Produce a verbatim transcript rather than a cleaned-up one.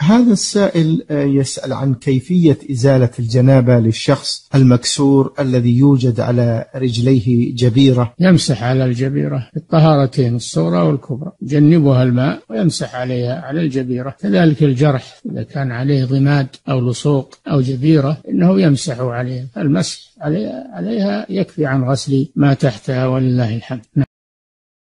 هذا السائل يسأل عن كيفية إزالة الجنابة للشخص المكسور الذي يوجد على رجليه جبيرة. يمسح على الجبيرة الطهارتين الصغرى والكبرى، جنبها الماء ويمسح عليها على الجبيرة. كذلك الجرح إذا كان عليه ضماد أو لصوق أو جبيرة إنه يمسح عليها، المسح عليها يكفي عن غسل ما تحتها ولله الحمد.